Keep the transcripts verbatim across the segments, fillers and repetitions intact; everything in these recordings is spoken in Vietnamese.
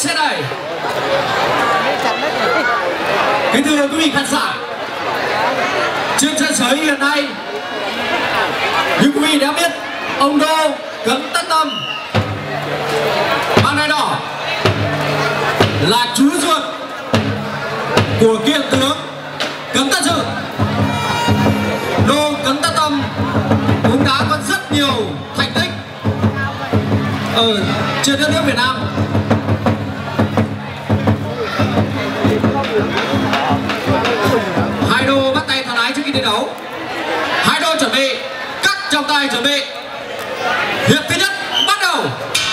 xe này. Kính thưa quý vị khán giả, trên sân sới hiện nay, như quý vị đã biết, ông Đô Cấn Tất Tâm mang đai đỏ là chú ruột của kiện tướng Cấn Tất Sự. Đô Cấn Tất Tâm cũng đã có rất nhiều thành tích ở trên đất nước Việt Nam. Hai đô bắt tay thân ái trước khi thi đấu. Hai đô chuẩn bị, cắt trọng tài chuẩn bị. Hiệp thứ nhất bắt đầu.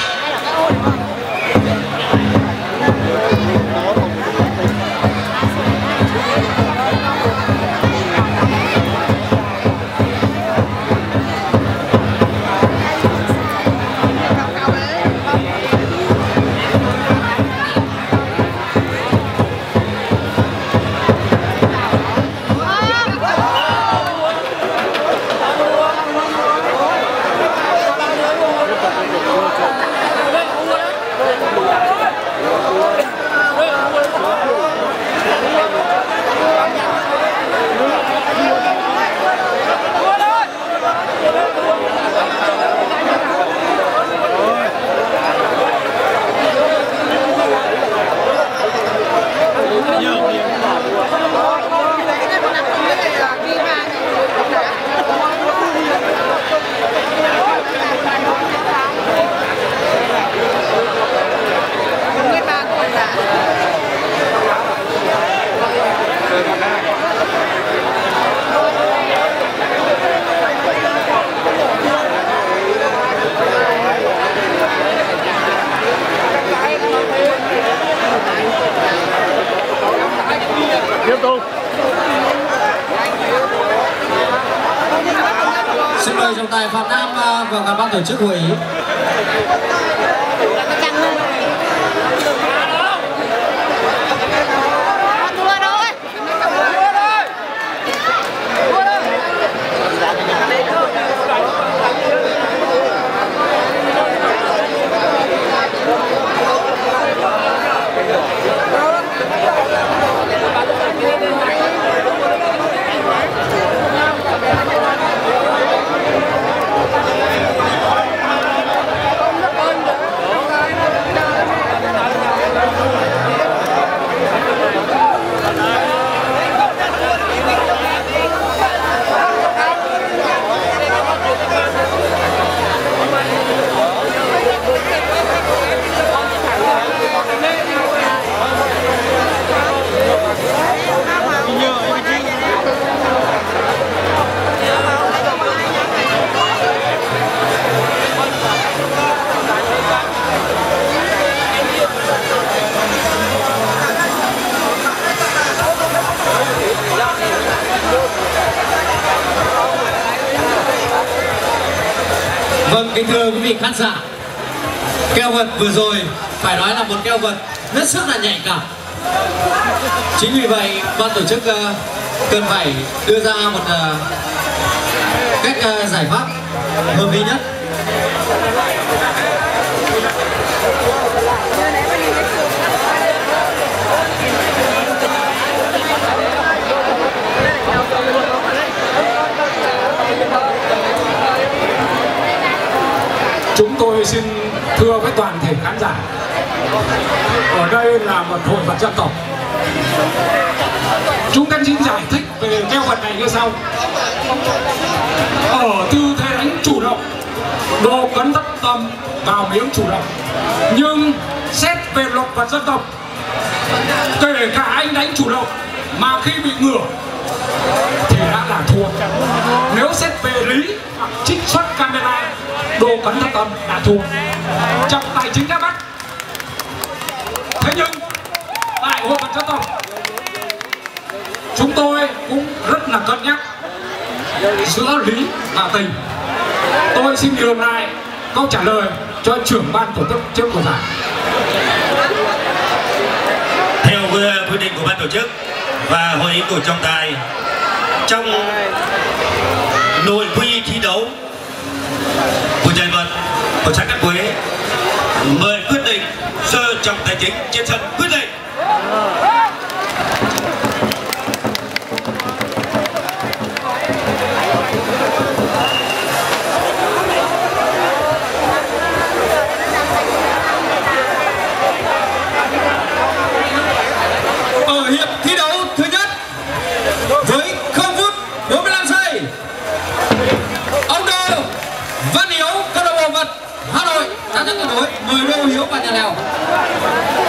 Xin mời trọng tài Phạm Nam và các ban tổ chức hội ý. Vâng, kính thưa quý vị khán giả, keo vật vừa rồi phải nói là một keo vật rất sức là nhạy cảm. Chính vì vậy ban tổ chức uh, cần phải đưa ra một uh, cách uh, giải pháp hợp lý nhất. Chúng tôi xin thưa với toàn thể khán giả, ở đây là một hội vật dân tộc. Chúng ta xin giải thích về keo vật này như sau. Ở tư thế đánh chủ động, Đô Cấn Tất Tâm vào miếng chủ động. Nhưng xét về luật vật dân tộc, kể cả anh đánh chủ động mà khi bị ngửa thì đã là thua. Nếu xét về lý trích xuất camera, Đô Cấn Tất Tâm đã thua. Trọng tài chính đã bắt. Thế nhưng tại hội vật dân tộc, chúng tôi cũng rất là cân nhắc giữa lý và tình. Tôi xin nhường lại câu trả lời cho trưởng ban tổ chức trước của giải. Theo quy định của ban tổ chức và hội ý của trọng tài, trong nội quy thi đấu của giải vật của xã Cát Quế mời quyết định sơ trọng tài chính trên sân quyết định. Ở hiệp thi đấu thứ nhất với không phút bốn mươi lăm giây, ông Đô Văn Hiếu, câu lạc bộ Vật Hà Nội đã nhận tuyệt đối mời Đô Hiếu và nhà lèo.